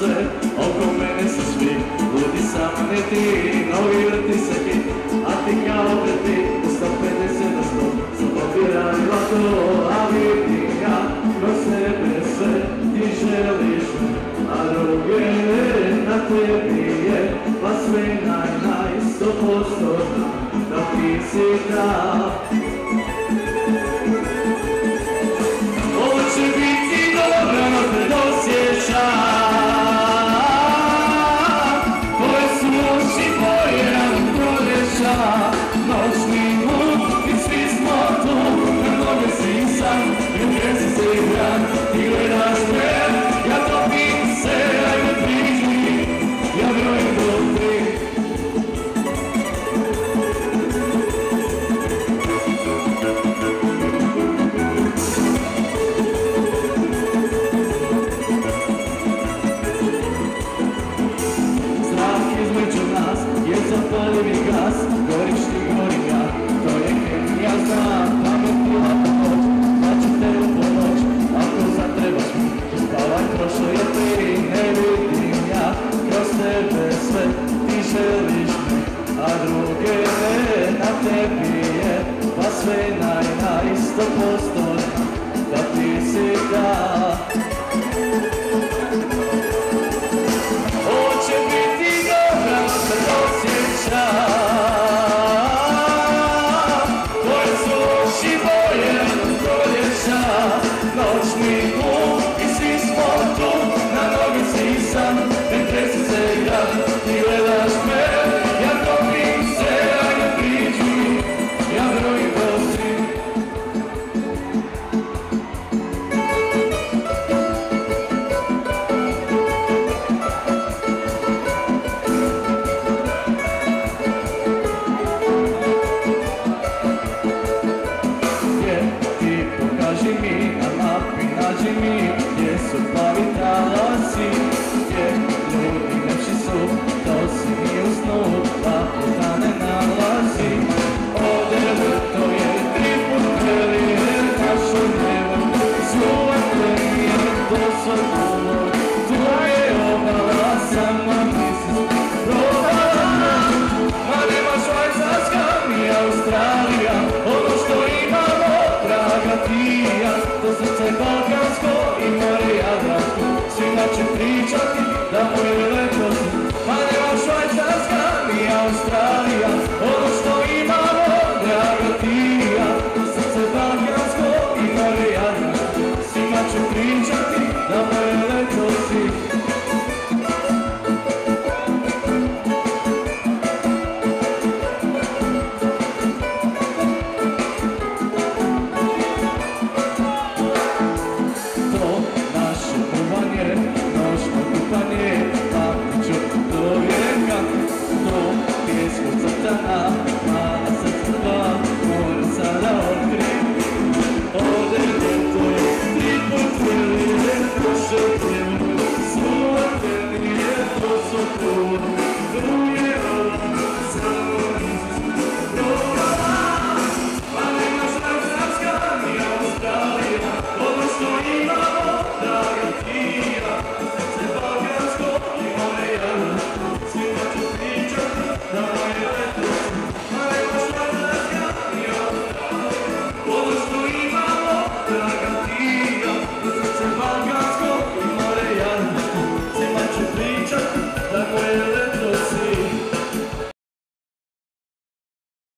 sve, oko mene su svi ludi, samo ne ti. Novi vrti se hit, a ti kao vrti u 150 na 100. Samo bi radila to, a vidim ja kroz sebe sve. Ti želiš me, a druge na tebi je, pa sve naj 100% da ti si ta. Ovo će biti dobro, no predosjećam. Tvoje su oči boje nam proljeća. Noćni muk i svi smo tu, na noge si sam, ljubljen si se igram. Ti gledaš me, ja topim se, ajde priđi, ja brojim do 3. Zapalivi gas, goriš ti gorim ja, to je kemija, znam, pametila pomoć, da ću te u pomoć, ako zatrebaš mi, spavaj prošlo je ti, ne vidim ja, kroz tebe sve, ti želiš me, a druge ne, na tebi je, pa sve naj 100% da ti si ta. Ovo će biti dobra, no se osjećam. Tvoje su oči boje nam proljeća. Noćni muk i svi smo tu, na noge si sam, ne tresi se igram. Ti gledaš me, ja topim se, ajde priđi, ja brojim do 3. Gdje su plavi talasi, gdje ljudi lepši su, to si mi u snu, pa puta ne nalazi. Ovdje to je 3 put veli, jer našu nevo, suvate mi je to svoj umor. Tvoje obala sama mislim, probala, ma nema Švajcarska ni Australija, ono što imamo, draga ti ja, to srce